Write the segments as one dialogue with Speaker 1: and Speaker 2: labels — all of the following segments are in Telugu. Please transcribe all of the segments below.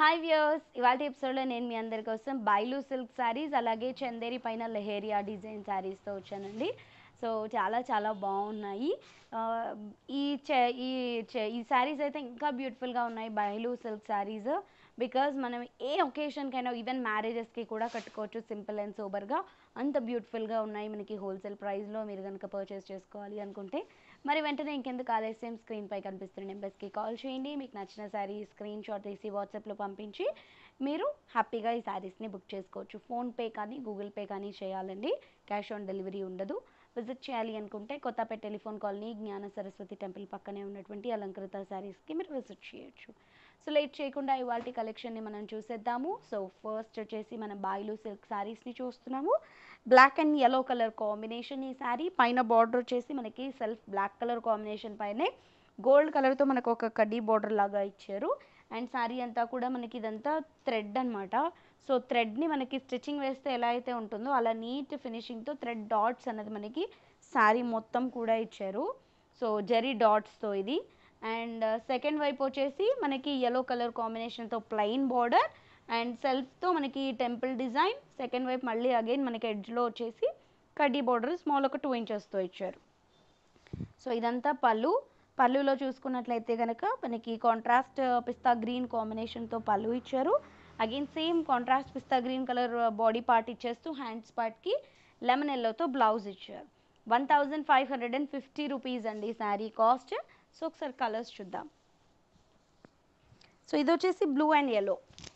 Speaker 1: హాయ్ వ్యూయర్స్, ఇవాళ ఎపిసోడ్లో నేను మీ అందరి కోసం బైలు సిల్క్ శారీస్ అలాగే చందేరి పైన లెహేరియా డిజైన్ శారీస్తో వచ్చానండి. సో చాలా బాగున్నాయి. ఈ ఈ శారీస్ అయితే ఇంకా బ్యూటిఫుల్గా ఉన్నాయి. బైలు సిల్క్ శారీస్ బికాజ్ మనం ఏ ఒకేషన్కైనా ఈవెన్ మ్యారేజెస్కి కూడా కట్టుకోవచ్చు. సింపుల్ అండ్ సోబర్గా అంత బ్యూటిఫుల్గా ఉన్నాయి. మనకి హోల్సేల్ ప్రైస్లో మీరు కనుక పర్చేస్ చేసుకోవాలి అనుకుంటే మరి వెంటనే ఇంకెందుకు ఆలస్యం, స్క్రీన్పై కనిపిస్తున్న నెంబర్స్కి కాల్ చేయండి. మీకు నచ్చిన శారీ స్క్రీన్ షాట్ తీసి వాట్సాప్లో పంపించి మీరు హ్యాపీగా ఈ శారీస్ని బుక్ చేసుకోవచ్చు. ఫోన్పే కానీ గూగుల్ పే కానీ చేయాలండి. క్యాష్ ఆన్ డెలివరీ ఉండదు. విజిట్ చేయాలి అనుకుంటే కొత్తపేట టెలిఫోన్ కాలనీ జ్ఞాన సరస్వతి టెంపుల్ పక్కనే ఉన్నటువంటి అలంకృత శారీస్కి మీరు విజిట్ చేయొచ్చు. సో లేట్ చేయకుండా ఇవాల్టి కలెక్షన్ని మనం చూసేద్దాము. సో ఫస్ట్ వచ్చేసి మనం బాయిలు సిల్క్ శారీస్ని చూస్తున్నాము. Black and yellow colour combination ఈ శారీ. పైన బార్డర్ వచ్చేసి మనకి సెల్ఫ్ బ్లాక్ కలర్ కాంబినేషన్ పైనే గోల్డ్ కలర్తో మనకు ఒక కడ్డీ బార్డర్ లాగా ఇచ్చారు. అండ్ శారీ అంతా కూడా మనకి ఇదంతా థ్రెడ్ అనమాట. సో థ్రెడ్ని మనకి స్టిచ్చింగ్ వేస్తే ఎలా అయితే ఉంటుందో అలా నీట్ ఫినిషింగ్తో థ్రెడ్ డాట్స్ అన్నది మనకి శారీ మొత్తం కూడా ఇచ్చారు. సో జరీ డాట్స్తో ఇది. అండ్ సెకండ్ వైపు వచ్చేసి మనకి yellow కలర్ కాంబినేషన్తో ప్లెయిన్ బార్డర్ అండ్ సెల్ఫ్తో మనకి టెంపుల్ డిజైన్. సెకండ్ వైపు మళ్ళీ అగైన్ మనకి ఎడ్జ్లో వచ్చేసి కడ్డీ బార్డర్ స్మాల్ ఒక 2 ఇంచెస్తో ఇచ్చారు. సో ఇదంతా పళ్ళులో చూసుకున్నట్లయితే కనుక మనకి కాంట్రాస్ట్ పిస్తా గ్రీన్ కాంబినేషన్తో పళ్ళు ఇచ్చారు. అగైన్ సేమ్ కాంట్రాస్ట్ పిస్తా గ్రీన్ కలర్ బాడీ పార్ట్ ఇచ్చేస్తూ హ్యాండ్స్ పార్ట్కి లెమన్ ఎల్లోతో బ్లౌజ్ ఇచ్చారు. 1550 రూపీస్ అండి శారీ కాస్ట్. సో ఒకసారి కలర్స్ చూద్దాం. సో ఇది వచ్చేసి బ్లూ అండ్ yellow.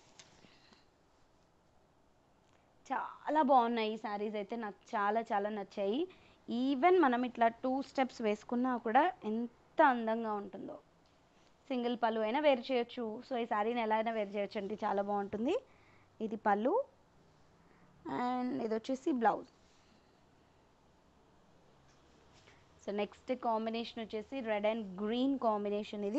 Speaker 1: చాలా బాగున్నాయి ఈ శారీస్ అయితే, నాకు చాలా నచ్చాయి. ఈవెన్ మనం ఇట్లా 2 స్టెప్స్ వేసుకున్నా కూడా ఎంత అందంగా ఉంటుందో. సింగిల్ పళ్ళు అయినా వేర్ చేయొచ్చు. సో ఈ శారీని ఎలా అయినా వేర్ చేయొచ్చు అండి, చాలా బాగుంటుంది. ఇది పళ్ళు అండ్ ఇది వచ్చేసి బ్లౌజ్. సో నెక్స్ట్ కాంబినేషన్ వచ్చేసి రెడ్ అండ్ గ్రీన్ కాంబినేషన్. ఇది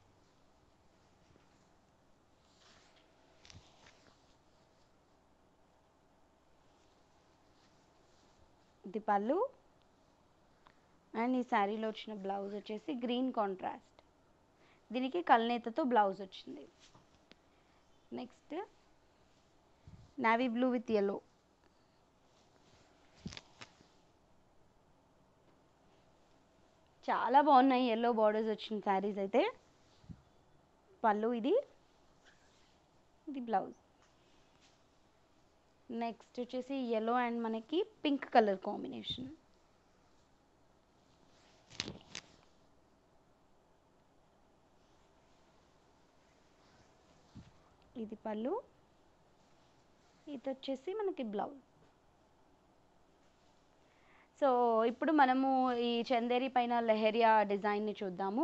Speaker 1: ఇది పళ్ళు అండ్ ఈ శారీలో వచ్చిన బ్లౌజ్ వచ్చేసి గ్రీన్ కాంట్రాస్ట్. దీనికి కల్నేతతో బ్లౌజ్ వచ్చింది. Next navy blue with yellow. చాలా బాగున్నాయి yellow బార్డర్స్ వచ్చిన శారీస్ అయితే. పళ్ళు ఇది బ్లౌజ్. నెక్స్ట్ వచ్చేసి yellow అండ్ మనకి పింక్ కలర్ కాంబినేషన్. ఇది పళ్ళు, ఇది వచ్చేసి మనకి బ్లౌజ్. సో ఇప్పుడు మనము ఈ చందేరి పైన లెహరియా డిజైన్ని చూద్దాము.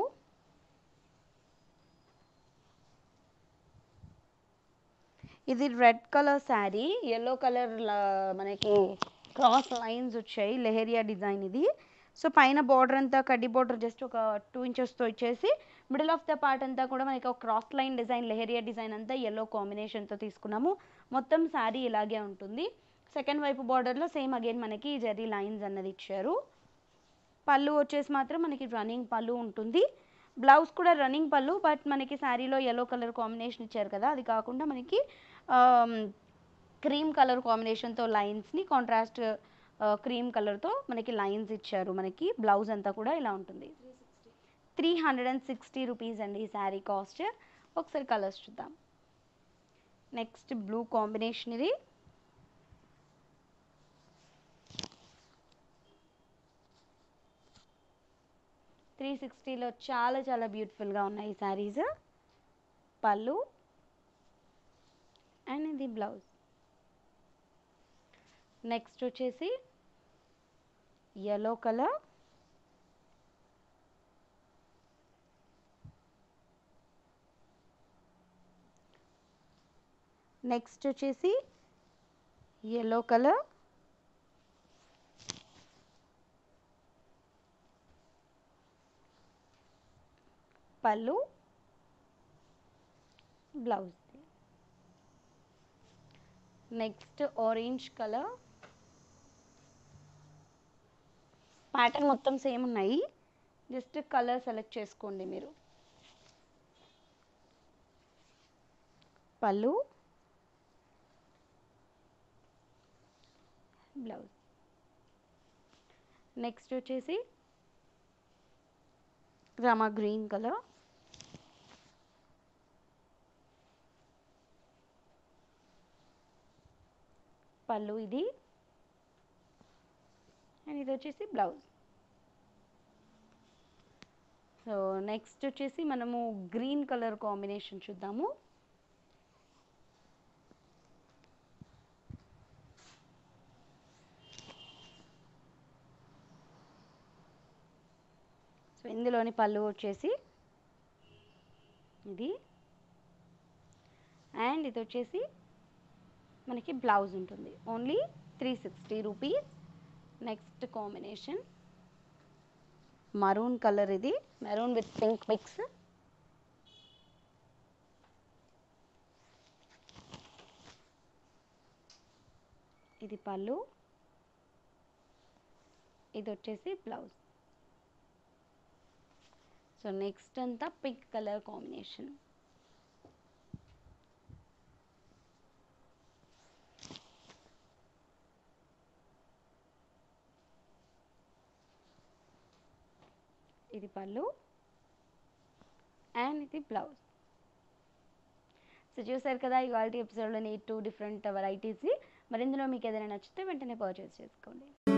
Speaker 1: ఇది red colour sari, yellow colour మనకి క్రాస్ లైన్స్ వచ్చాయి. లెహరియా డిజైన్ ఇది. సో పైన బార్డర్ అంతా కడ్డీ బార్డర్ జస్ట్ ఒక 2 ఇంచెస్తో ఇచ్చేసి మిడిల్ ఆఫ్ ద పార్ట్ అంతా కూడా మనకి ఒక cross line design, leheriya design అంతా yellow కాంబినేషన్తో తీసుకున్నాము. మొత్తం శారీ ఇలాగే ఉంటుంది. సెకండ్ వైపు బార్డర్లో సేమ్ అగైన్ మనకి జరీ లైన్స్ అన్నది ఇచ్చారు. పళ్ళు వచ్చేసి మాత్రం మనకి రన్నింగ్ పళ్ళు ఉంటుంది. బ్లౌజ్ కూడా రన్నింగ్ పళ్ళు, బట్ మనకి శారీలో yellow కలర్ కాంబినేషన్ ఇచ్చారు కదా, అది కాకుండా మనకి క్రీమ్ కలర్ కాంబినేషన్తో లైన్స్ని కాంట్రాస్ట్ క్రీమ్ కలర్తో మనకి లైన్స్ ఇచ్చారు. మనకి బ్లౌజ్ అంతా కూడా ఇలా ఉంటుంది. 360 రూపీస్ అండి ఈ శారీ కాస్ట్. ఒకసారి కలర్స్ చూద్దాం. Next blue combination. ఇది $360లో చాలా బ్యూటిఫుల్గా ఉన్నాయి ఈ శారీస్. పళ్ళు అండ్ ఇది బ్లౌజ్. నెక్స్ట్ వచ్చేసి yellow కలర్, నెక్స్ట్ వచ్చేసి yellow కలర్, పళ్ళు, blouse. Next orange colour. Pattern మొత్తం సేమ్ ఉన్నాయి, జస్ట్ కలర్ సెలెక్ట్ చేసుకోండి మీరు. పళ్ళు, బ్లౌజ్. నెక్స్ట్ వచ్చేసి రామా గ్రీన్ కలర్, పళ్ళు ఇది, అండ్ ఇది వచ్చేసి బ్లౌజ్. సో నెక్స్ట్ వచ్చేసి మనము గ్రీన్ కలర్ కాంబినేషన్ చూద్దాము. సో ఇందులోని పళ్ళు వచ్చేసి ఇది, అండ్ ఇది వచ్చేసి మనకి బ్లౌజ్ ఉంటుంది. Only 360 rupees. Next combination maroon colour, ఇది మెరూన్ విత్ పింక్ మిక్స్. ఇది పళ్ళు, ఇది వచ్చేసి బ్లౌజ్. సో నెక్స్ట్ అంతా పింక్ కలర్ కాంబినేషన్. ఇది పళ్ళు అండ్ ఇది బ్లౌజ్. సో చూసారు కదా ఇవాళ ఎపిసోడ్లోని 2 డిఫరెంట్ వెరైటీస్. మరి ఇందులో మీకు ఏదైనా నచ్చితే వెంటనే పర్చేస్ చేసుకోండి.